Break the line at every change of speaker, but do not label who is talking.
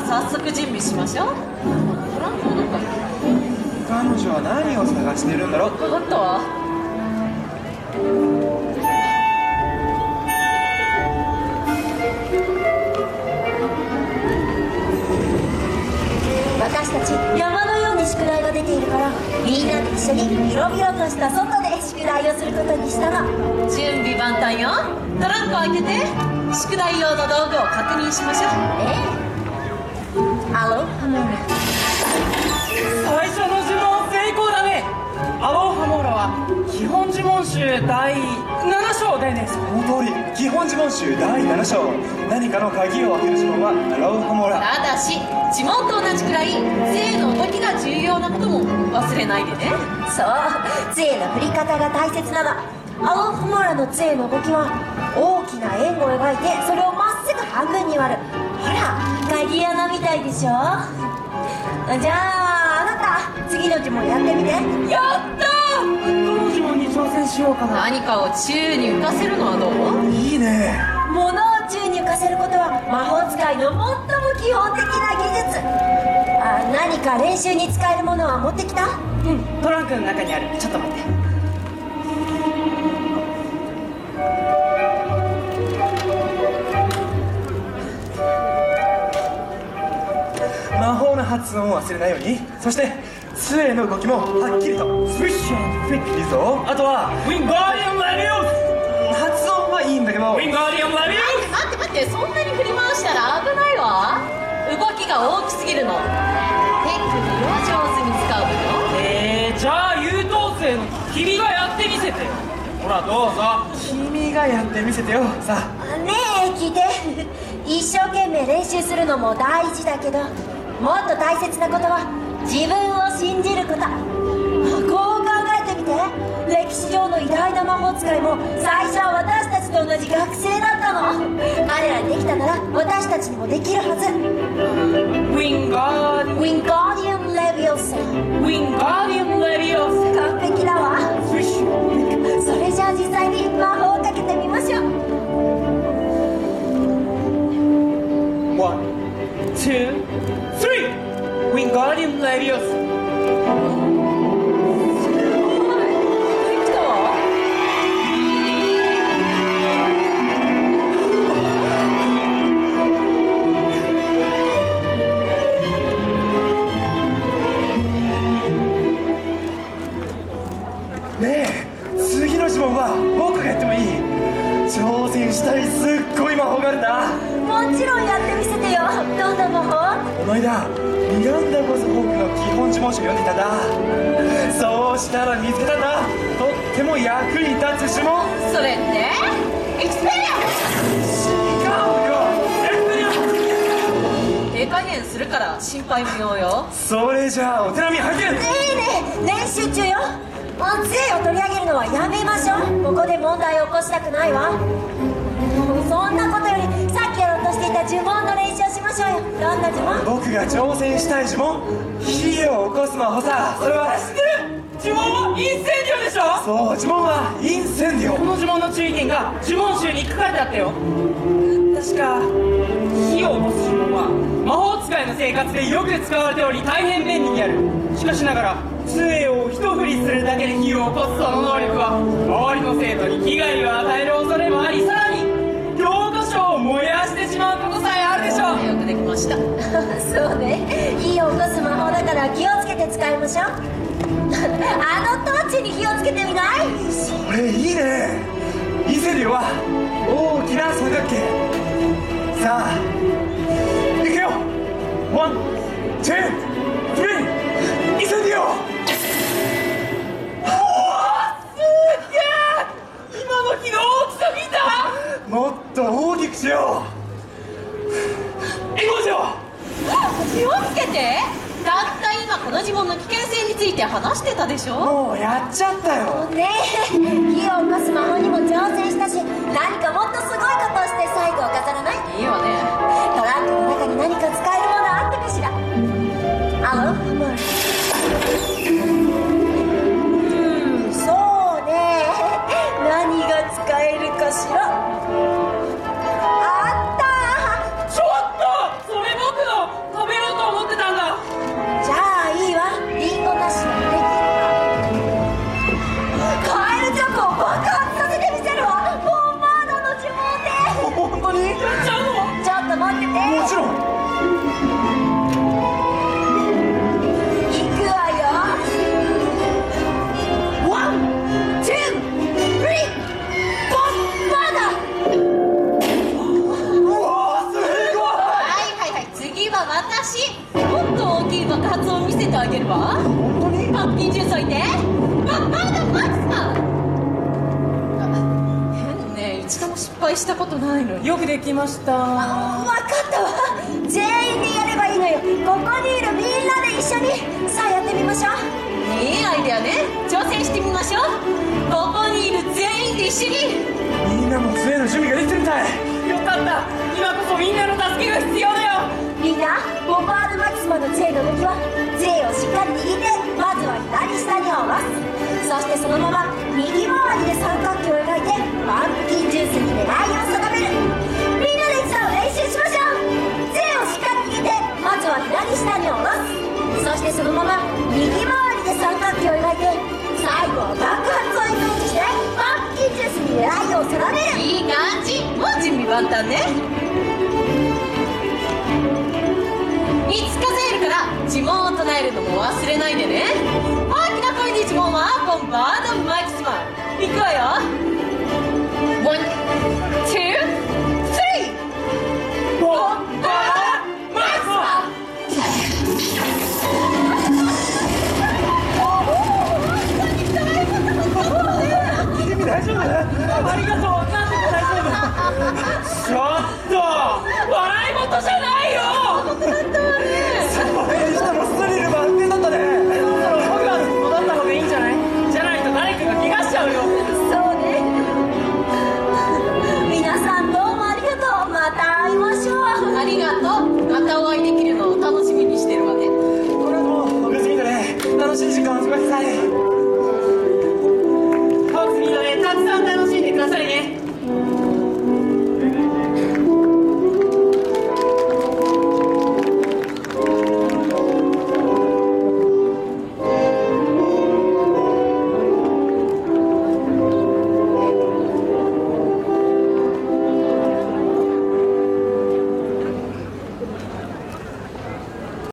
早速準備しましょう。トランクはどっか。
彼女は何を探しているんだろう。
分かったわ。
私たち山のように宿題が出ているから、みんなで一緒に広々とした外で宿題をすることにしたの。
準備万端よ。トランクを開けて宿題用の道具を確認しましょう。
アロハモーラ。
最初の呪文成功だね。アロハモーラは基本呪文集第7章だよね。
その通り、基本呪文集第7章。何かの鍵を開ける呪文はアロハモーラ。
ただし呪文と同じくらい杖の動きが重要なことも忘れないでね。
そう、杖の振り方が大切なの。アロハモーラの杖の動きは大きな円を描いて、それをまっすぐ半分に割る。ほら、鍵穴みたいでしょ。じゃああなた、次の呪文やってみて。
やったー。どの呪文に挑戦しようかな。
何かを宙に浮かせるのはどう？
いいね。
物を宙に浮かせることは魔法使いの最も基本的な技術。何か練習に使えるものは持ってきた？
うん、トランクの中にある。ちょっと待って。
魔法の発音を忘れないように。そして杖の動きもはっきりと。
スイッシュ&フリック。
いいぞ。あとは
ウィンガーディアムレビュー
発音はいいんだけど。
ウィンガーディアムレビュー。
待ってそんなに振り回したら危ないわ。動きが大きすぎるの。手首を上手に使うのよ。
じゃあ優等生の君がやってみせてよ。ほらどうぞ。
君がやってみせてよ。さあ。
ねえ、聞いて。一生懸命練習するのも大事だけど、もっと大切なことは自分を信じること。こう考えてみて。歴史上の偉大な魔法使いも最初は私たちと同じ学生だったの。彼らにできたなら私たちにもできるはず。
ウィンガーディ
ウィンガーディアムレビオス。
ウィンガーディアムレビオス。
完璧だわ。
スイッシュ。
それじゃあ実際に魔法をかけてみましょう。
1 2 3 ウィンガーディアムレビオス。
次の呪文は僕がやってもいい？挑戦したいすっごい魔法があるんだ。
もちろんやってみせてよ。どんな魔法？
この間ミランダ・ゴズホークの基本呪文集を読んでいたんだ。そうしたら見つけたんだ。とっても役に立つ呪文。
それってエクスペリアン。手加減するから心配無用よ。
それじゃあお手並み拝見。
ねえ練習中よ。杖を取り上げるのはやめましょう。ここで問題を起こしたくないわ。そんなことよりさっきやろうとしていた呪文の練習をしましょうよ。どんな呪文？
僕が挑戦したい呪文、火を起こす魔法さ。それは
知ってる。呪文はインセンディオでしょ。
そう、呪文はインセンディオ。
この呪文の注意点が呪文集に書かれてあったよ。確か火を起こす呪文は魔法使いの生活でよく使われており大変便利にある。しかしながら杖を一振りするだけで火を起こすその能力は周りの生徒に危害を与える恐れもあり、さらに教科書を燃やしてしまうことさえあるでしょう。
よくできました。
そうね、火を起こす魔法だから気をつけて使いましょう。あのトーチに火をつけてみない？
それいいね。インセンディオは大きな三角形。さあ行くよ。ワン、ツー、スリー、インセンディオ。もっと大きくしよう。行こうしよ
気をつけて。たった今この呪文の危険性について話してたでし
う。
ょ。
もうやっちゃったよ。
ねえ、火を起こす魔法にも挑戦したし、何かもっとすごいことをして最後を飾らない？
いいわね。
トランクの中に何か使えるものあったかしら？アロハモーラ。そうね、何が使えるかしら？あった！
ちょっとそれ僕の壁
会いしたことないのに。
よくできました。
分かったわ。全員でやればいいのよ。ここにいるみんなで一緒に。さあやってみましょう。
いいアイデアね。挑戦してみましょう。ここにいる全員で一緒に。
みんなも杖の準備ができてるみたい。
よかった。今こそみんなの助けが必要だよ。
みんなボバードマキスマの杖の動きは、杖をしっかり握ってまずは左下に下ろす。そしてそのまま右回りで三角形を描いてパンプキンジュースに狙いを定める。みんなで一度練習しましょう。杖をしっかり握ってまずは左下に下ろす。そしてそのまま右回りで三角形を描いて最後は爆発をイメージしてパンプキンジュースに狙いを定める。
いい感じ。もう準備万端ね。3つ数えるから呪文を唱えるのも忘れないでね。大きな声で呪文はボンバードマキスマ。いくわよ。1